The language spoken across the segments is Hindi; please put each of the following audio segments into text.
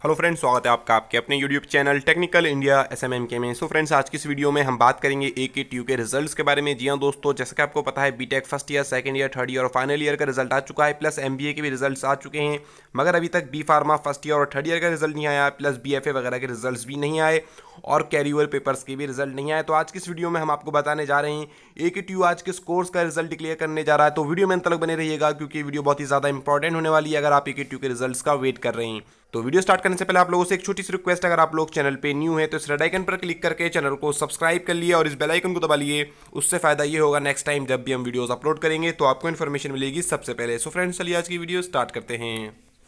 हेलो फ्रेंड्स, स्वागत है आपका आपके अपने YouTube channel technical India SMMK में। सो फ्रेंड्स, आज की इस वीडियो में हम बात करेंगे AKTU के रिजल्ट्स के बारे में। जी हाँ दोस्तों, जैसा कि आपको पता है BTech first year, second year, third year और फाइनल ईयर का रिजल्ट आ चुका है, प्लस MBA के भी रिजल्ट्स आ चुके हैं। मगर अभी तक बी फार्मा फर्स्ट ईयर और थर्ड ईयर का रिजल्ट नहीं आया, प्लस BFA वगैरह के रिजल्ट्स भी नहीं आए और कैरियर पेपर्स के भी रिजल्ट नहीं आए। तो आज की इस वीडियो में हम आपको बताने जा रहे हैं AKTU आज किस कोर्स का रिजल्ट डिक्लेयर करने जा रहा है। तो वीडियो में अंत तक बने रहिएगा क्योंकि वीडियो बहुत ही ज़्यादा इंपॉर्टेंट होने वाली है अगर आप AKTU के रिजल्ट्स का वेट कर रहे हैं। तो वीडियो स्टार्ट करने से पहले आप लोगों से एक छोटी सी रिक्वेस्ट, अगर आप लोग चैनल पे न्यू है तो इस रेड आइकन पर क्लिक करके चैनल को सब्सक्राइब कर लिए और इस बेल आइकन को दबा लिए। उससे फायदा ये होगा नेक्स्ट टाइम जब भी हम वीडियोस अपलोड करेंगे तो आपको इन्फॉर्मेशन मिलेगी सबसे पहले। सो फ्रेंड्स, चलिए आज की वीडियो स्टार्ट करते हैं।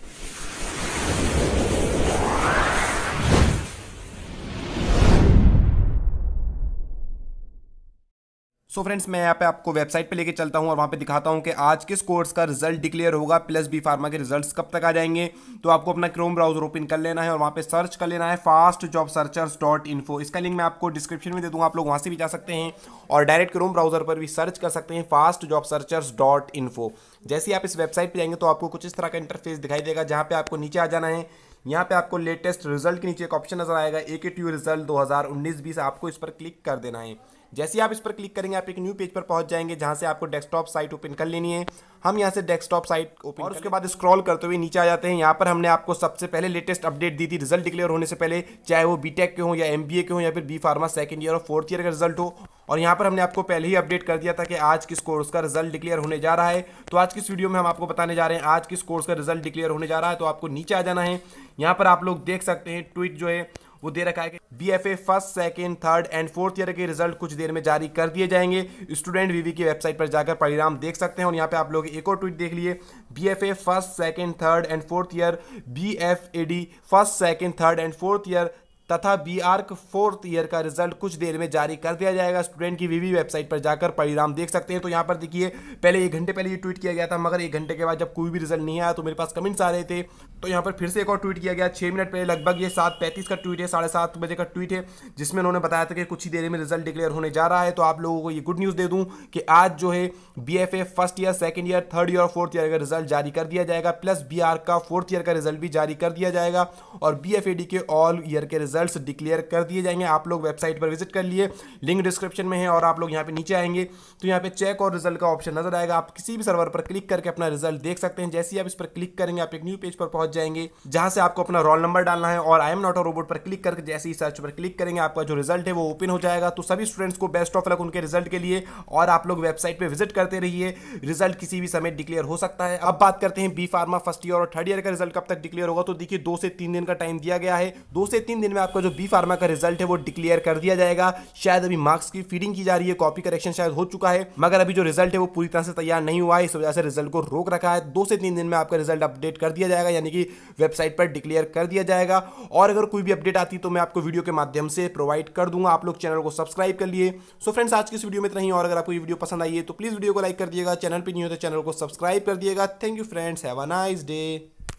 सो फ्रेंड्स, मैं यहाँ पे आपको वेबसाइट पे लेके चलता हूँ और वहाँ पे दिखाता हूँ कि आज किस कोर्स का रिजल्ट डिक्लेयर होगा, प्लस बी फार्मा के रिजल्ट्स कब तक आ जाएंगे। तो आपको अपना क्रोम ब्राउजर ओपन कर लेना है और वहाँ पे सर्च कर लेना है fastjobsearchers.info। इसका लिंक मैं आपको डिस्क्रिप्शन में दे दूँगा, आप लोग वहाँ से भी जा सकते हैं और डायरेक्ट क्रोम ब्राउजर पर भी सर्च कर सकते हैं fastjobsearchers.info। जैसे ही आप इस वेबसाइट पर जाएंगे तो आपको कुछ इस तरह का इंटरफेस दिखाई देगा, जहाँ पे आपको नीचे आ जाना है। यहाँ पे आपको लेटेस्ट रिजल्ट के नीचे एक ऑप्शन नजर आएगा AKTU रिजल्ट 2019-20। आपको इस पर क्लिक कर देना है। जैसे ही आप इस पर क्लिक करेंगे आप एक न्यू पेज पर पहुंच जाएंगे, जहां से आपको डेस्कटॉप साइट ओपन कर लेनी है। हम यहां से डेस्कटॉप साइट ओपन और उसके बाद स्क्रॉल करते हुए नीचे आ जाते हैं। यहां पर हमने आपको सबसे पहले लेटेस्ट अपडेट दी थी रिजल्ट डिक्लेयर होने से पहले, चाहे वो बीटेक के हो या MBA के हो या फिर बी फार्मा सेकंड ईयर और फोर्थ ईयर का रिजल्ट हो। और यहाँ पर हमने आपको पहले ही अपडेट कर दिया था कि आज किस कोर्स का रिजल्ट डिक्लेयर होने जा रहा है। तो आज की इस वीडियो में हम आपको बताने जा रहे हैं आज किस कोर्स का रिजल्ट डिक्लेयर होने जा रहा है। तो आपको नीचे आ जाना है। यहाँ पर आप लोग देख सकते हैं ट्वीट जो है वो दे रखा है कि BFA first, second, third and fourth year के रिजल्ट कुछ देर में जारी कर दिए जाएंगे। स्टूडेंट VV की वेबसाइट पर जाकर परिणाम देख सकते हैं। और यहाँ पे आप लोग एक और ट्वीट देख लिए, BFA first, second, third and fourth year, BFAD first, second, third and fourth year तथा BArc फोर्थ ईयर का रिजल्ट कुछ देर में जारी कर दिया जाएगा। स्टूडेंट की VV वेबसाइट पर जाकर परिणाम देख सकते हैं। तो यहाँ पर देखिए, पहले 1 घंटे पहले ये ट्वीट किया गया था, मगर 1 घंटे के बाद जब कोई भी रिजल्ट नहीं आया तो मेरे पास कमेंट्स आ रहे थे। तो यहाँ पर फिर से एक और ट्वीट किया गया 6 मिनट पहले, लगभग ये 7:35 का ट्वीट है, 7:30 बजे का ट्वीट है, जिसमें उन्होंने बताया था कि कुछ ही देर में रिजल्ट डिक्लेयर होने जा रहा है। तो आप लोगों को ये गुड न्यूज़ दे दूँ कि आज जो है BFA first year, second year, third year और फोर्थ ईयर का रिजल्ट जारी कर दिया जाएगा, प्लस BArc का फोर्थ ईयर का रिजल्ट भी जारी कर दिया जाएगा और BFAD के ऑल ईयर के रिजल्ट डिक्लेयर कर दिए जाएंगे। आप लोग वेबसाइट पर विजिट कर लिए, लिंक डिस्क्रिप्शन में है। और आप लोग यहाँ पे नीचे आएंगे तो यहाँ पे चेक और रिजल्ट का ऑप्शन नजर आएगा। आप किसी भी सर्वर पर क्लिक करके अपना रिजल्ट देख सकते हैं। जैसे ही आप इस पर क्लिक करेंगे आप एक न्यू पेज पर पहुंच जाएंगे, जहां से आपको अपना रोल नंबर डालना है और I am not a robot पर क्लिक करके जैसे ही सर्च पर क्लिक करेंगे आपका जो रिजल्ट है वो ओपन हो जाएगा। तो सभी स्टूडेंट्स को बेस्ट ऑफ लक उनके रिजल्ट के लिए, और आप लोग वेबसाइट पर विजिट करते रहिए, रिजल्ट किसी भी समय डिक्लेयर हो सकता है। अब बात करते हैं बी फार्मा फर्स्ट ईयर और थर्ड ईयर का रिजल्ट कब तक डिक्लेयर होगा। तो देखिए 2 से 3 दिन का टाइम दिया गया है। 2 से 3 दिन में आपका जो बी फार्मा का रिजल्ट है वो डिक्लेयर कर दिया जाएगा। शायद अभी मार्क्स की फीडिंग की जा रही है, कॉपी करेक्शन शायद हो चुका है, मगर अभी जो रिजल्ट है वो पूरी तरह से तैयार नहीं हुआ है, इस वजह से रिजल्ट को रोक रखा है। 2 से 3 दिन में आपका रिजल्ट अपडेट कर दिया जाएगा, यानी कि वेबसाइट पर डिक्लेयर कर दिया जाएगा। और अगर कोई भी अपडेट आती तो मैं आपको वीडियो के माध्यम से प्रोवाइड कर दूंगा। आप लोग चैनल को सब्सक्राइब कर लिए। सो फ्रेंड्स, आज की इस वीडियो में इतना ही, और अगर आपको ये वीडियो पसंद आई है तो प्लीज वीडियो को लाइक कर दिएगा, चैनल पर नहीं हो तो चैनल को सब्सक्राइब कर दिएगा। Thank you friends, have a nice day.